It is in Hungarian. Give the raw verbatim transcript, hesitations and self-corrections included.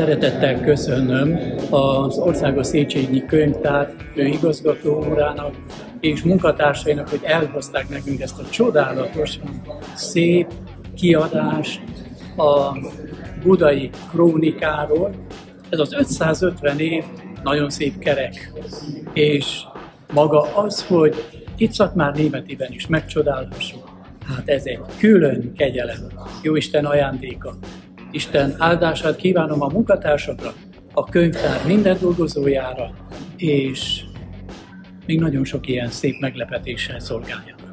Szeretettel köszönöm az Országos Széchenyi Könyvtár főigazgató úrának és munkatársainak, hogy elhozták nekünk ezt a csodálatos, szép kiadást a budai krónikáról. Ez az ötszázötven év nagyon szép kerek, és maga az, hogy itt Szatmárnémetiben is megcsodálhassuk, hát ez egy külön kegyelem, Jóisten ajándéka. Isten áldását kívánom a munkatársakra, a könyvtár minden dolgozójára, és még nagyon sok ilyen szép meglepetéssel szolgáljanak.